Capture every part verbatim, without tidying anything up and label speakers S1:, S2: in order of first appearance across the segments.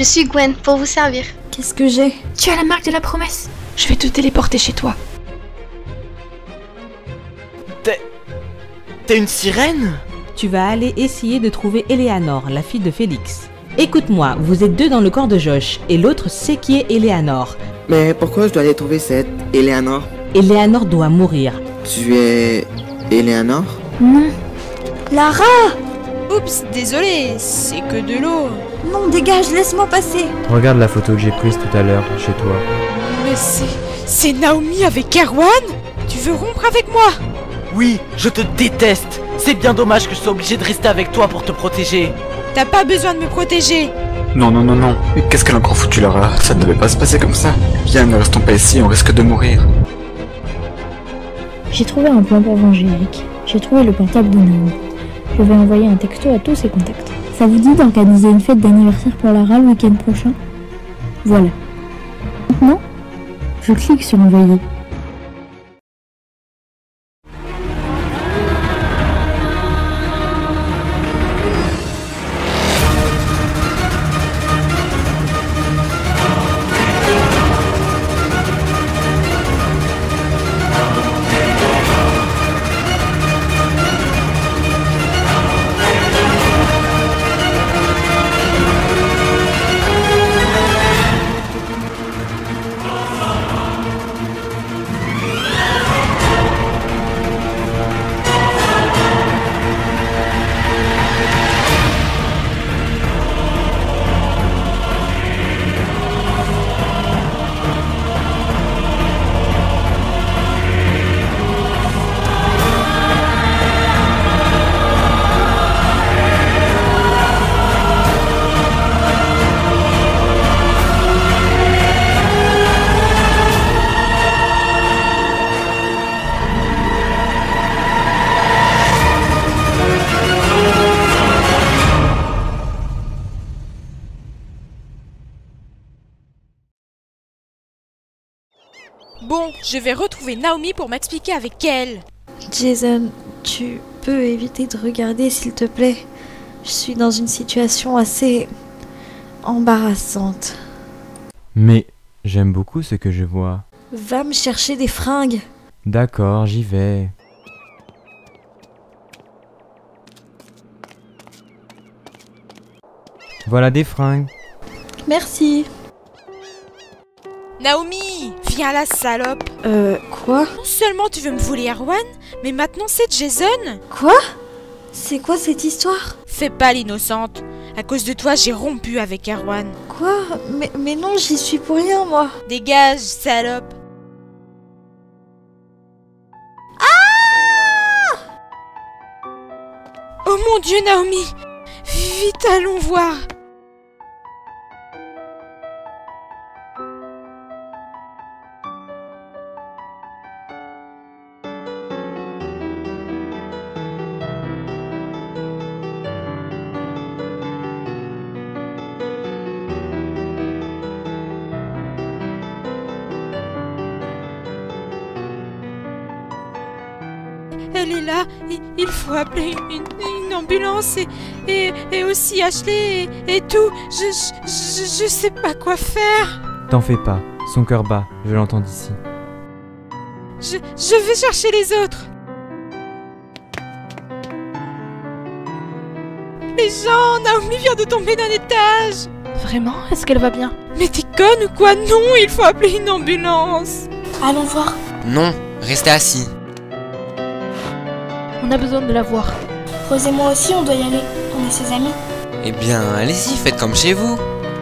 S1: Je suis Gwen, pour vous servir.
S2: Qu'est-ce que j'ai?
S3: Tu as la marque de la promesse. Je vais te téléporter chez toi.
S4: T'es... T'es une sirène?
S5: Tu vas aller essayer de trouver Eleanor, la fille de Félix. Écoute-moi, vous êtes deux dans le corps de Josh, et l'autre sait qui est Eleanor.
S6: Mais pourquoi je dois aller trouver cette Eleanor?
S5: Eleanor doit mourir.
S6: Tu es... Eleanor?
S2: Non. Lara!
S7: Oups, désolé, c'est que de l'eau.
S2: Non, dégage, laisse-moi passer.
S8: Regarde la photo que j'ai prise tout à l'heure, chez toi.
S7: Mais c'est... c'est Naomi avec Erwan? Tu veux rompre avec moi?
S4: Oui, je te déteste. C'est bien dommage que je sois obligé de rester avec toi pour te protéger.
S7: T'as pas besoin de me protéger.
S9: Non, non, non, non. Mais qu'est-ce qu'elle a encore foutu, Lara? Ça ne devait pas se passer comme ça. Viens, ne restons pas ici, on risque de mourir.
S10: J'ai trouvé un plan pour venger Eric. J'ai trouvé le portable de Naomi. Je vais envoyer un texto à tous ses contacts. Ça vous dit d'organiser une fête d'anniversaire pour Lara le week-end prochain? Voilà. Maintenant, je clique sur envoyer.
S7: Bon, je vais retrouver Naomi pour m'expliquer avec elle.
S2: Jason, tu peux éviter de regarder s'il te plaît? Je suis dans une situation assez... embarrassante.
S8: Mais j'aime beaucoup ce que je vois.
S2: Va me chercher des fringues.
S8: D'accord, j'y vais. Voilà des fringues.
S2: Merci.
S7: Naomi, viens là, salope.
S2: Euh, quoi?
S7: Non seulement tu veux me voler Erwan, mais maintenant c'est Jason.
S2: Quoi? C'est quoi cette histoire?
S7: Fais pas l'innocente. À cause de toi, j'ai rompu avec Erwan.
S2: Quoi? Mais, mais non, j'y suis pour rien, moi.
S7: Dégage, salope.
S2: Ah!
S7: Oh mon Dieu, Naomi. Vite, allons voir. Elle est là, il faut appeler une, une ambulance et, et, et aussi Ashley et, et tout. Je, je, je sais pas quoi faire.
S8: T'en fais pas, son cœur bat, je l'entends d'ici.
S7: Je, je vais chercher les autres. Les gens, Naomi vient de tomber d'un étage.
S3: Vraiment? Est-ce qu'elle va bien?
S7: Mais t'es conne ou quoi? Non, il faut appeler une ambulance.
S3: Allons voir.
S11: Non, restez assis.
S3: On a besoin de la voir.
S10: Rose et moi aussi, on doit y aller. On est ses amis.
S11: Eh bien, allez-y, faites comme chez vous.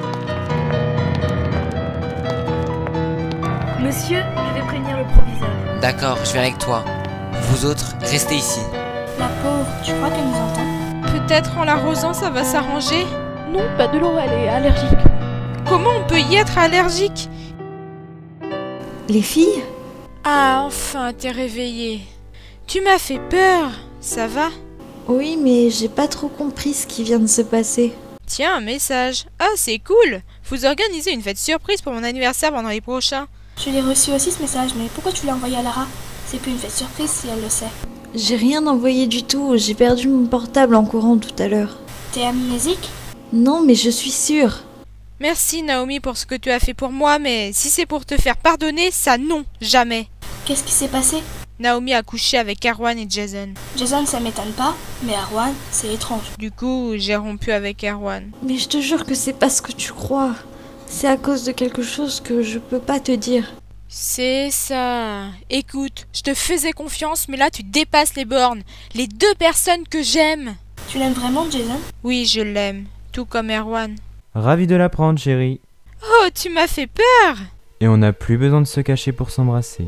S10: Monsieur, je vais prévenir le proviseur.
S11: D'accord, je vais avec toi. Vous autres, restez ici.
S10: La pauvre, tu crois qu'elle nous entend?
S7: Peut-être en l'arrosant, ça va s'arranger.
S3: Non, pas de l'eau, elle est allergique.
S7: Comment on peut y être allergique?
S2: Les filles?
S7: Ah, enfin, t'es réveillée. Tu m'as fait peur, ça va?
S2: Oui, mais j'ai pas trop compris ce qui vient de se passer.
S7: Tiens, un message. Ah, c'est cool. Vous organisez une fête surprise pour mon anniversaire vendredi prochain.
S10: Je l'ai reçu aussi ce message, mais pourquoi tu l'as envoyé à Lara? C'est plus une fête surprise si elle le sait.
S2: J'ai rien envoyé du tout, j'ai perdu mon portable en courant tout à l'heure.
S10: T'es amnésique?
S2: Non, mais je suis sûre.
S7: Merci Naomi pour ce que tu as fait pour moi, mais si c'est pour te faire pardonner, ça non, jamais.
S1: Qu'est-ce qui s'est passé?
S7: Naomi a couché avec Erwan et Jason.
S1: Jason, ça m'étonne pas, mais Erwan, c'est étrange.
S7: Du coup, j'ai rompu avec Erwan.
S2: Mais je te jure que c'est pas ce que tu crois. C'est à cause de quelque chose que je peux pas te dire.
S7: C'est ça. Écoute, je te faisais confiance, mais là tu dépasses les bornes. Les deux personnes que j'aime.
S1: Tu l'aimes vraiment, Jason?
S7: Oui, je l'aime. Tout comme Erwan.
S8: Ravi de l'apprendre, chérie.
S7: Oh, tu m'as fait peur.
S8: Et on n'a plus besoin de se cacher pour s'embrasser.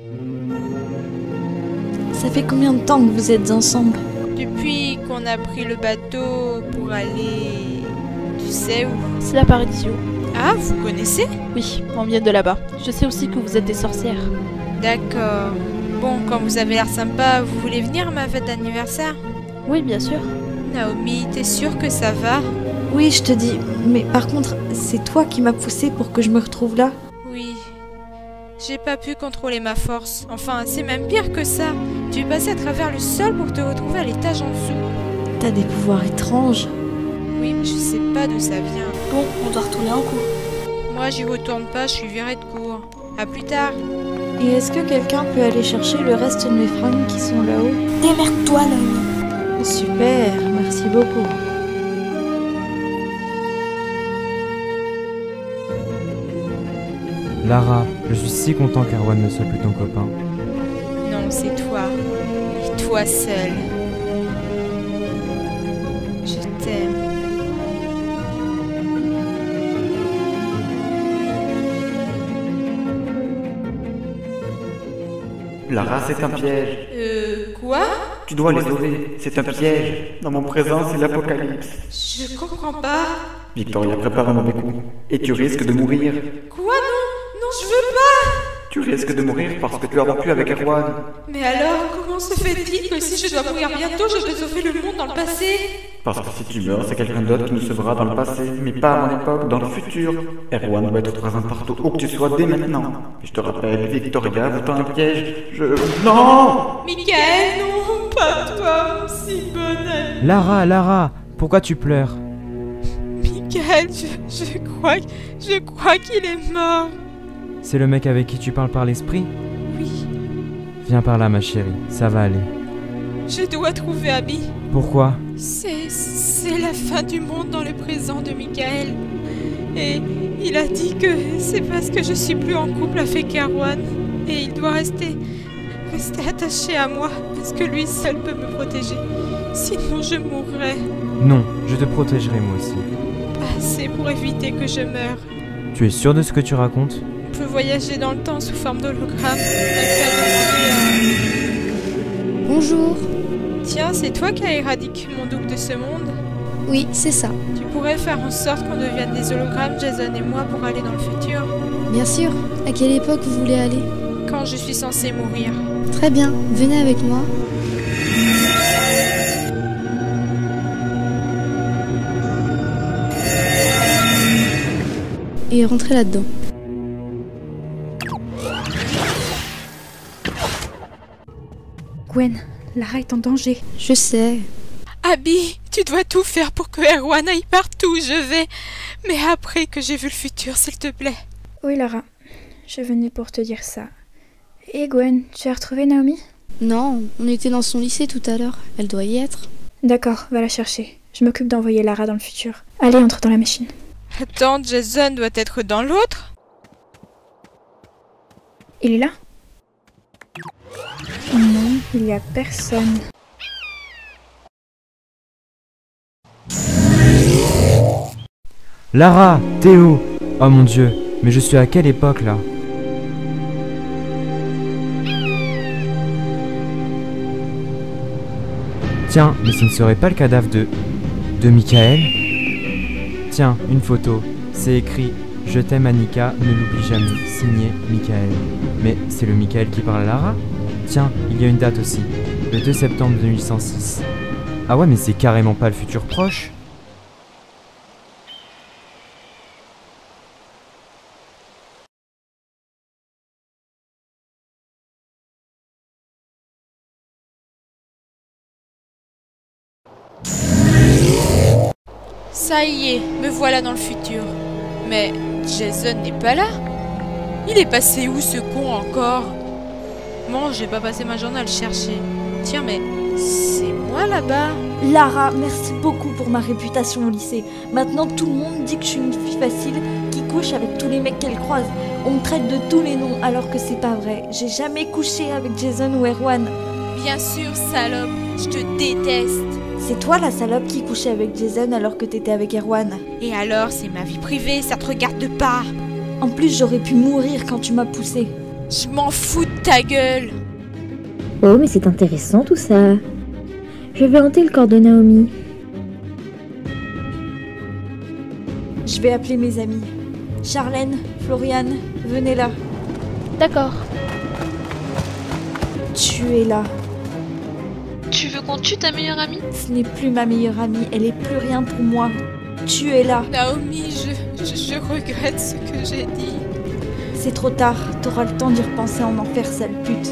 S2: Ça fait combien de temps que vous êtes ensemble?
S7: Depuis qu'on a pris le bateau pour aller... Tu sais où?
S3: C'est la Paradisio.
S7: Ah, vous connaissez?
S3: Oui, on vient de là-bas. Je sais aussi que vous êtes des sorcières.
S7: D'accord. Bon, quand vous avez l'air sympa, vous voulez venir à ma fête d'anniversaire?
S3: Oui, bien sûr.
S7: Naomi, t'es sûre que ça va?
S2: Oui, je te dis. Mais par contre, c'est toi qui m'as poussé pour que je me retrouve là?
S7: Oui. J'ai pas pu contrôler ma force. Enfin, c'est même pire que ça. Tu es passé à travers le sol pour te retrouver à l'étage en dessous.
S2: T'as des pouvoirs étranges.
S7: Oui, mais je sais pas d'où ça vient.
S1: Bon, on doit retourner en cours.
S7: Moi, j'y retourne pas, je suis virée de cours. À plus tard.
S2: Et est-ce que quelqu'un peut aller chercher le reste de mes fringues qui sont là-haut?
S1: Démerde-toi, Naomi.
S2: Super, merci beaucoup.
S8: Lara, je suis si content qu'Erwan ne soit plus ton copain.
S7: Non, c'est toi. Et toi seul. Je t'aime.
S9: Lara, c'est un piège.
S7: Euh, quoi?
S9: Tu dois les sauver, c'est un piège. Dans mon présent, c'est l'apocalypse.
S7: Je comprends pas.
S9: Victoria prépare un mauvais coup. Et tu risques de mourir.
S7: Quoi? Non, non, je veux pas.
S9: Tu risques de mourir parce que tu as rompu avec Erwan.
S7: Mais alors, comment se fait-il que si je dois mourir bientôt, je peux sauver le monde dans le passé?
S9: Parce que si tu meurs, c'est quelqu'un d'autre qui nous sauvera dans le passé, mais pas à mon époque, dans le futur. Erwan doit être présent partout où que tu sois dès maintenant. Et je te rappelle, Victoria vous tend un piège. Je... Non!
S7: Michael, non, pas toi, mon si bon ami.
S8: Lara, Lara, pourquoi tu pleures?
S7: Michael, je, je crois, je crois qu'il est mort.
S8: C'est le mec avec qui tu parles par l'esprit?
S7: Oui.
S8: Viens par là, ma chérie, ça va aller.
S7: Je dois trouver Abby.
S8: Pourquoi?
S7: C'est... c'est la fin du monde dans le présent de Michael. Et il a dit que c'est parce que je suis plus en couple avec Erwan. Et il doit rester... rester attaché à moi, parce que lui seul peut me protéger. Sinon je mourrais.
S8: Non, je te protégerai moi aussi.
S7: Pas assez pour éviter que je meure.
S8: Tu es sûr de ce que tu racontes?
S7: On peut voyager dans le temps sous forme d'hologramme.
S12: Bonjour.
S7: Tiens, c'est toi qui as éradiqué mon doute de ce monde?
S12: Oui, c'est ça.
S7: Tu pourrais faire en sorte qu'on devienne des hologrammes, Jason et moi, pour aller dans le futur?
S12: Bien sûr. À quelle époque vous voulez aller?
S7: Quand je suis censée mourir.
S12: Très bien, venez avec moi. Et rentrez là-dedans.
S10: Gwen, Lara est en danger.
S12: Je sais.
S7: Abby, tu dois tout faire pour que Erwan aille partout où je vais. Mais après que j'ai vu le futur, s'il te plaît.
S10: Oui, Lara. Je venais pour te dire ça. Et Gwen, tu as retrouvé Naomi?
S12: Non, on était dans son lycée tout à l'heure. Elle doit y être.
S10: D'accord, va la chercher. Je m'occupe d'envoyer Lara dans le futur. Allez, entre dans la machine.
S7: Attends, Jason doit être dans l'autre?
S10: Il est là? Non, il n'y a personne.
S8: Lara, Théo! Oh mon dieu, mais je suis à quelle époque là? Tiens, mais ce ne serait pas le cadavre de... de Michael? Tiens, une photo. C'est écrit « Je t'aime Annika, ne l'oublie jamais, signé Michael ». Mais c'est le Michael qui parle à Lara? Tiens, il y a une date aussi. Le deux septembre deux mille cent six. Ah ouais, mais c'est carrément pas le futur proche.
S7: Ça y est, me voilà dans le futur. Mais Jason n'est pas là. Il est passé où ce con encore? Bon, j'ai pas passé ma journée à le chercher. Tiens, mais c'est moi là-bas.
S2: Lara, merci beaucoup pour ma réputation au lycée. Maintenant, tout le monde dit que je suis une fille facile qui couche avec tous les mecs qu'elle croise. On me traite de tous les noms alors que c'est pas vrai. J'ai jamais couché avec Jason ou Erwan.
S7: Bien sûr, salope, je te déteste.
S2: C'est toi la salope qui couchait avec Jason alors que t'étais avec Erwan.
S7: Et alors, c'est ma vie privée, ça te regarde pas.
S2: En plus, j'aurais pu mourir quand tu m'as poussé.
S7: Je m'en fous de ta gueule.
S10: Oh, mais c'est intéressant tout ça. Je vais hanter le corps de Naomi.
S2: Je vais appeler mes amis. Charlène, Floriane, venez là.
S3: D'accord.
S2: Tu es là.
S12: Tu veux qu'on tue ta meilleure amie?
S2: Ce n'est plus ma meilleure amie, elle est plus rien pour moi. Tu es là.
S7: Naomi, je, je, je regrette ce que j'ai dit.
S2: C'est trop tard, t'auras le temps d'y repenser en enfer, sale pute.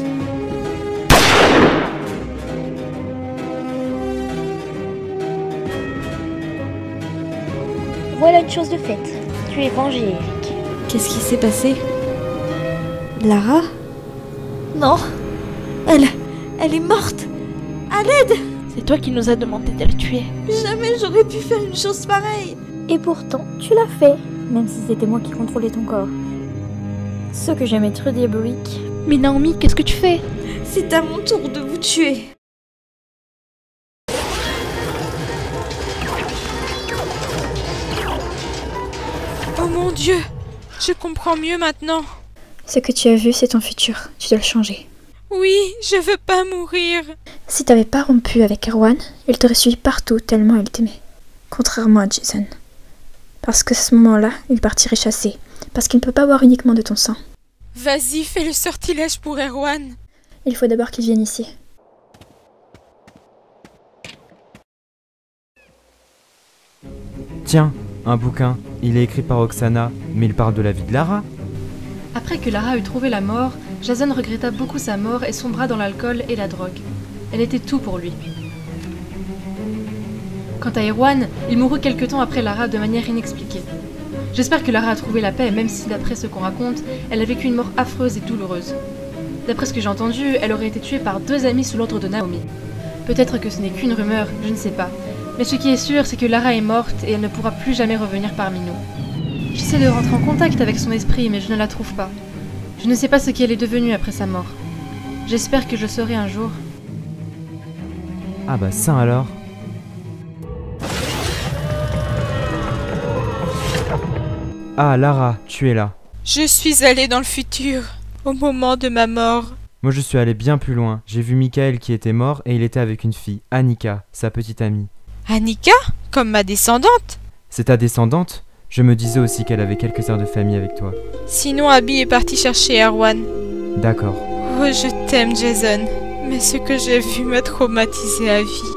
S10: Voilà une chose de faite. Tu es vengé, Eric.
S2: Qu'est-ce qui s'est passé? Lara? Non. Elle... Elle est morte. À l'aide!
S3: C'est toi qui nous as demandé de la tuer.
S2: Jamais j'aurais pu faire une chose pareille.
S10: Et pourtant, tu l'as fait, même si c'était moi qui contrôlais ton corps. Ce que j'aimais trop diabolique.
S3: Mais Naomi, qu'est-ce que tu fais?
S2: C'est à mon tour de vous tuer.
S7: Oh mon Dieu, je comprends mieux maintenant.
S10: Ce que tu as vu, c'est ton futur. Tu dois le changer.
S7: Oui, je veux pas mourir.
S10: Si t'avais pas rompu avec Erwan, il t'aurait suivi partout tellement il t'aimait. Contrairement à Jason. Parce qu'à ce moment-là, il partirait chasser. Parce qu'il ne peut pas boire uniquement de ton sang.
S7: Vas-y, fais le sortilège pour Erwan.
S10: Il faut d'abord qu'il vienne ici.
S8: Tiens, un bouquin. Il est écrit par Oksana, mais il parle de la vie de Lara.
S13: Après que Lara eut trouvé la mort, Jason regretta beaucoup sa mort et sombra dans l'alcool et la drogue. Elle était tout pour lui. Quant à Erwan, il mourut quelque temps après Lara de manière inexpliquée. J'espère que Lara a trouvé la paix, même si d'après ce qu'on raconte, elle a vécu une mort affreuse et douloureuse. D'après ce que j'ai entendu, elle aurait été tuée par deux amis sous l'ordre de Naomi. Peut-être que ce n'est qu'une rumeur, je ne sais pas. Mais ce qui est sûr, c'est que Lara est morte et elle ne pourra plus jamais revenir parmi nous. J'essaie de rentrer en contact avec son esprit, mais je ne la trouve pas. Je ne sais pas ce qu'elle est devenue après sa mort. J'espère que je saurai un jour.
S8: Ah bah ça alors. Ah Lara, tu es là.
S7: Je suis allée dans le futur, au moment de ma mort.
S8: Moi je suis allé bien plus loin. J'ai vu Michael qui était mort et il était avec une fille, Annika, sa petite amie.
S7: Annika? Comme ma descendante?
S8: C'est ta descendante? Je me disais aussi qu'elle avait quelques heures de famille avec toi.
S7: Sinon Abby est partie chercher Erwan.
S8: D'accord.
S7: Oh, je t'aime Jason, mais ce que j'ai vu m'a traumatisé à vie.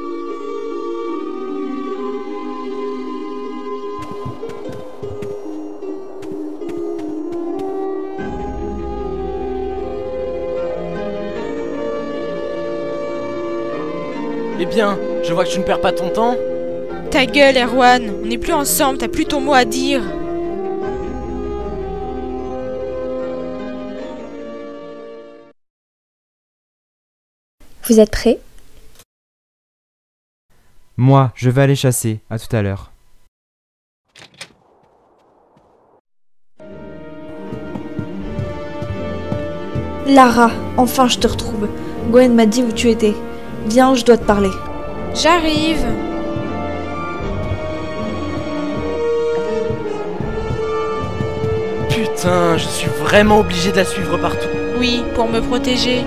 S4: Eh bien, je vois que tu ne perds pas ton temps.
S7: Ta gueule, Erwan, on n'est plus ensemble, t'as plus ton mot à dire.
S10: Vous êtes prêts?
S8: Moi, je vais aller chasser. À tout à l'heure.
S2: Lara, enfin je te retrouve. Gwen m'a dit où tu étais. Viens, je dois te parler.
S7: J'arrive.
S4: Putain, je suis vraiment obligé de la suivre partout.
S7: Oui, pour me protéger.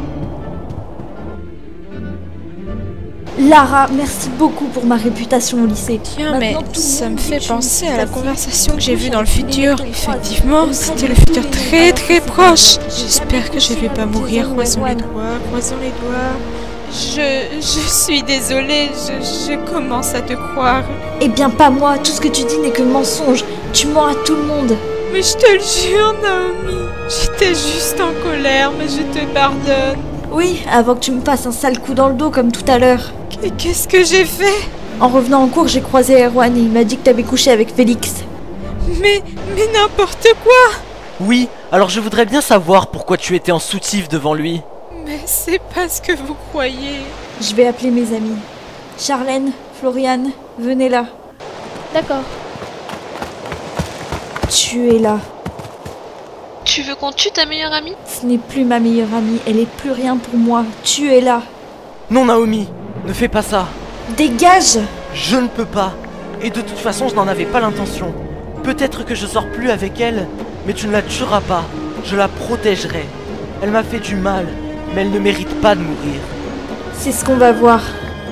S2: Lara, merci beaucoup pour ma réputation au lycée.
S7: Tiens, mais ça me fait penser à la conversation que j'ai vue dans le futur. Effectivement, c'était le futur très très proche. J'espère que je vais pas mourir. Croisons les doigts, croisons les doigts. Je... je suis désolée, je, je commence à te croire.
S2: Eh bien pas moi, tout ce que tu dis n'est que mensonge. Tu mens à tout le monde.
S7: Mais je te le jure, Naomi. J'étais juste en colère, mais je te pardonne.
S2: Oui, avant que tu me fasses un sale coup dans le dos comme tout à l'heure.
S7: Qu'est-ce que j'ai fait?
S2: En revenant en cours, j'ai croisé Erwan et il m'a dit que t'avais couché avec Félix.
S7: Mais, mais n'importe quoi!
S4: Oui, alors je voudrais bien savoir pourquoi tu étais en soutif devant lui.
S7: Mais c'est pas ce que vous croyez.
S2: Je vais appeler mes amis. Charlène, Floriane, venez là.
S3: D'accord.
S2: Tu es là.
S3: Tu veux qu'on tue ta meilleure amie?
S2: Ce n'est plus ma meilleure amie, elle est plus rien pour moi. Tu es là.
S4: Non Naomi, ne fais pas ça.
S2: Dégage!
S4: Je ne peux pas. Et de toute façon, je n'en avais pas l'intention. Peut-être que je sors plus avec elle, mais tu ne la tueras pas. Je la protégerai. Elle m'a fait du mal, mais elle ne mérite pas de mourir.
S2: C'est ce qu'on va voir.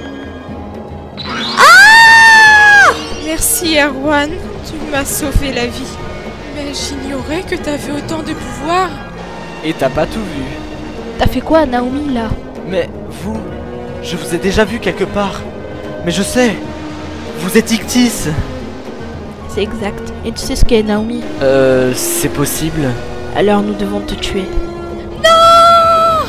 S7: Ah! Merci Erwan, tu m'as sauvé la vie. Mais j'ignorais que t'avais autant de pouvoir.
S4: Et t'as pas tout vu.
S3: T'as fait quoi, Naomi, là?
S4: Mais vous, je vous ai déjà vu quelque part. Mais je sais, vous êtes Ictis.
S3: C'est exact. Et tu sais ce qu'est Naomi?
S4: Euh, c'est possible.
S3: Alors nous devons te tuer.
S7: Non!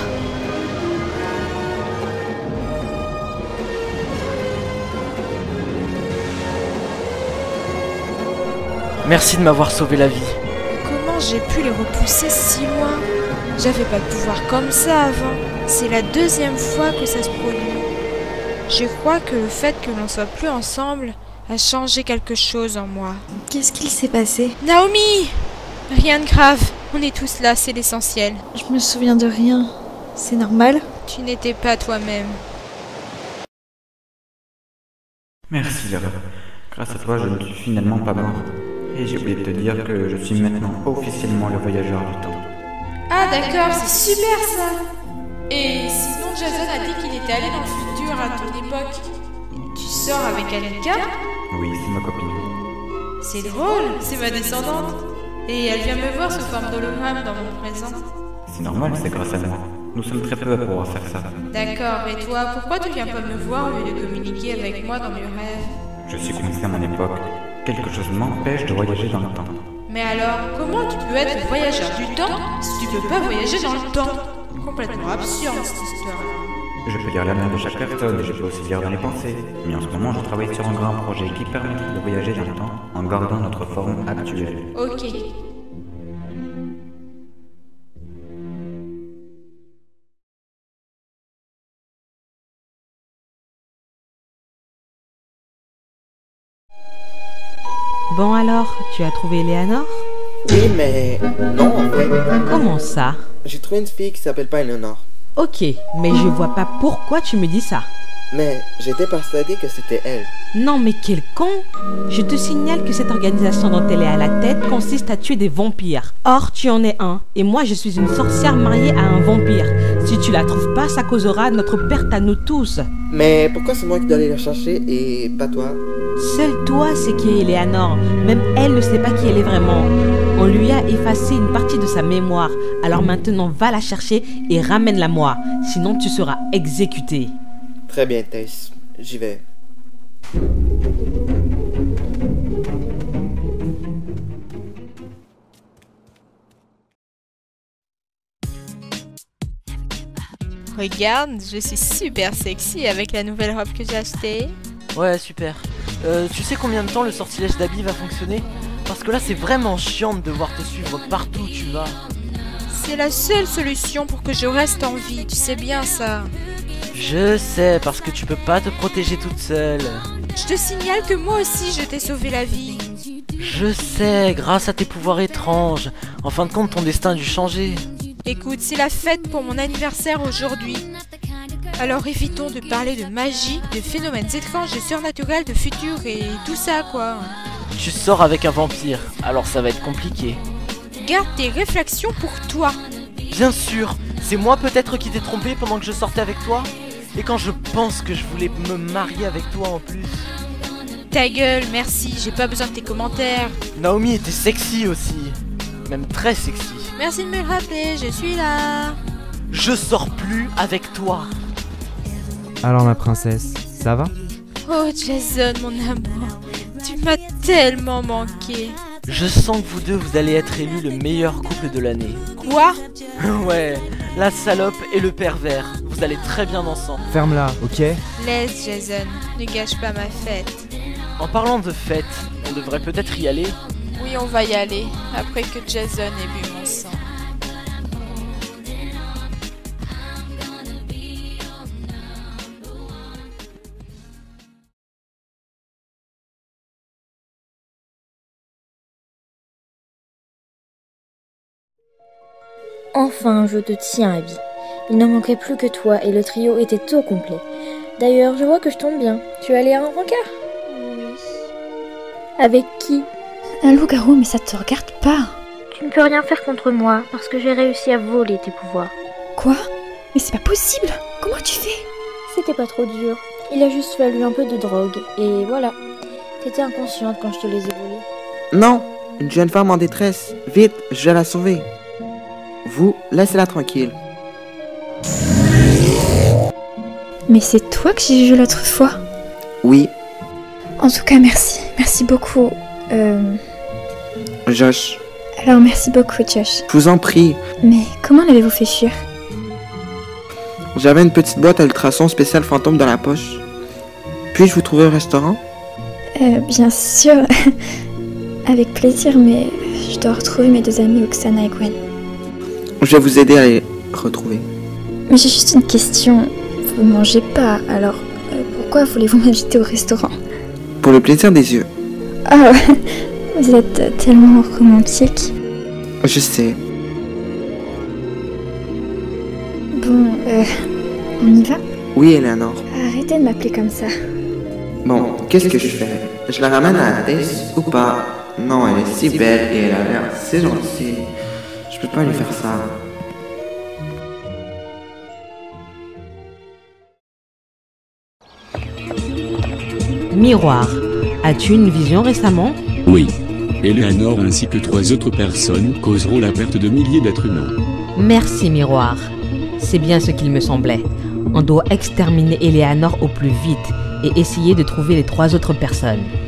S4: Merci de m'avoir sauvé la vie.
S7: Comment j'ai pu les repousser si loin? J'avais pas de pouvoir comme ça avant. C'est la deuxième fois que ça se produit. Je crois que le fait que l'on soit plus ensemble a changé quelque chose en moi.
S2: Qu'est-ce qu'il s'est passé?
S7: Naomi! Rien de grave. On est tous là, c'est l'essentiel.
S2: Je me souviens de rien. C'est normal?
S7: Tu n'étais pas toi-même.
S9: Merci Lara. Grâce à toi, je ne suis finalement pas mort. Et j'ai oublié de te dire que je suis maintenant officiellement le voyageur du temps.
S7: Ah d'accord, c'est super ça! Et sinon Jason a dit qu'il était allé dans le futur à ton époque. Tu sors avec Annika?
S9: Oui, c'est ma copine.
S7: C'est drôle, c'est ma descendante. Et elle vient me voir sous forme d'hologramme dans mon présent.
S9: C'est normal, c'est grâce à moi. Nous sommes très peu à pouvoir faire ça.
S7: D'accord, et toi, pourquoi tu viens pas me voir au lieu de communiquer avec moi dans mes rêves?
S9: Je suis coincé à mon époque. Quelque chose m'empêche de voyager dans le temps.
S7: Mais alors, comment tu peux être voyageur du temps si tu peux pas voyager dans le temps? Complètement absurde cette histoire.
S9: Je peux lire l'avenir de chaque personne et je peux aussi lire dans les pensées. Mais en ce moment, je travaille sur un grand projet qui permettrait de voyager dans le temps en gardant notre forme actuelle.
S7: Ok.
S5: Bon alors, tu as trouvé Eleanor?
S6: Oui, mais non en fait.
S5: Comment ça?
S6: J'ai trouvé une fille qui s'appelle pas Eleanor.
S5: Ok, mais je vois pas pourquoi tu me dis ça.
S6: Mais j'étais persuadé que c'était elle.
S5: Non mais quel con! Je te signale que cette organisation dont elle est à la tête consiste à tuer des vampires. Or, tu en es un, et moi je suis une sorcière mariée à un vampire. Si tu la trouves pas, ça causera notre perte à nous tous.
S6: Mais pourquoi c'est moi qui dois aller la chercher et pas toi?
S5: Seul toi sais qui est Eleanor. Même elle ne sait pas qui elle est vraiment. On lui a effacé une partie de sa mémoire. Alors maintenant, va la chercher et ramène-la moi. Sinon, tu seras exécuté.
S6: Très bien, Tess. J'y vais.
S7: Regarde, je suis super sexy avec la nouvelle robe que j'ai achetée.
S4: Ouais, super. Euh, tu sais combien de temps le sortilège d'Abby va fonctionner? Parce que là, c'est vraiment chiant de devoir te suivre partout où tu vas.
S7: C'est la seule solution pour que je reste en vie, tu sais bien ça.
S4: Je sais, parce que tu peux pas te protéger toute seule.
S7: Je te signale que moi aussi je t'ai sauvé la vie.
S4: Je sais, grâce à tes pouvoirs étranges. En fin de compte, ton destin a dû changer.
S7: Écoute, c'est la fête pour mon anniversaire aujourd'hui. Alors évitons de parler de magie, de phénomènes étranges, de surnaturels, de futur et tout ça quoi.
S4: Tu sors avec un vampire, alors ça va être compliqué.
S7: Garde tes réflexions pour toi.
S4: Bien sûr, c'est moi peut-être qui t'ai trompé pendant que je sortais avec toi. Et quand je pense que je voulais me marier avec toi en plus.
S7: Ta gueule, merci, j'ai pas besoin de tes commentaires.
S4: Naomi était sexy aussi, même très sexy.
S7: Merci de me le rappeler, je suis là.
S4: Je sors plus avec toi.
S8: Alors ma princesse, ça va?
S7: Oh Jason, mon amour, tu m'as tellement manqué.
S4: Je sens que vous deux, vous allez être élus le meilleur couple de l'année.
S7: Quoi?
S4: Ouais, la salope et le pervers, vous allez très bien ensemble.
S8: Ferme-la, ok?
S7: Laisse Jason, ne gâche pas ma fête.
S4: En parlant de fête, on devrait peut-être y aller.
S7: Oui, on va y aller, après que Jason ait bu mon sang.
S10: Enfin, je te tiens, Abby. Il ne manquait plus que toi et le trio était au complet. D'ailleurs, je vois que je tombe bien. Tu es allé à un rencard?
S12: Oui.
S10: Avec qui?
S12: Un loup-garou, mais ça te regarde pas.
S10: Tu ne peux rien faire contre moi parce que j'ai réussi à voler tes pouvoirs.
S12: Quoi? Mais c'est pas possible. Comment tu fais?
S10: C'était pas trop dur. Il a juste fallu un peu de drogue. Et voilà. T'étais inconsciente quand je te les ai volés.
S6: Non, une jeune femme en détresse. Vite, je vais la sauver. Vous, laissez-la tranquille.
S12: Mais c'est toi que j'ai vu l'autre fois?
S6: Oui.
S12: En tout cas, merci. Merci beaucoup. Euh...
S6: Josh.
S12: Alors, merci beaucoup, Josh.
S6: Je vous en prie.
S12: Mais comment l'avez-vous fait fuir?
S6: J'avais une petite boîte à ultrasons spéciale fantôme dans la poche. Puis-je vous trouver au restaurant?
S12: Euh, bien sûr. Avec plaisir, mais je dois retrouver mes deux amis, Oksana et Gwen.
S6: Je vais vous aider à les retrouver.
S12: Mais j'ai juste une question. Vous ne mangez pas, alors euh, pourquoi voulez-vous m'inviter au restaurant?
S6: Pour le plaisir des yeux.
S12: Ah, vous êtes tellement romantique.
S6: Je sais.
S12: Bon, euh, on y va?
S6: Oui, Eleanor.
S12: Arrêtez de m'appeler comme ça.
S6: Bon, qu'est-ce que je fais? Je la ramène à la Tess ou pas? Non, elle est si belle et elle a l'air si gentille. Je peux pas lui faire ça.
S5: Miroir. As-tu une vision récemment?
S14: Oui. Eleanor ainsi que trois autres personnes causeront la perte de milliers d'êtres humains.
S5: Merci, Miroir. C'est bien ce qu'il me semblait. On doit exterminer Eleanor au plus vite et essayer de trouver les trois autres personnes.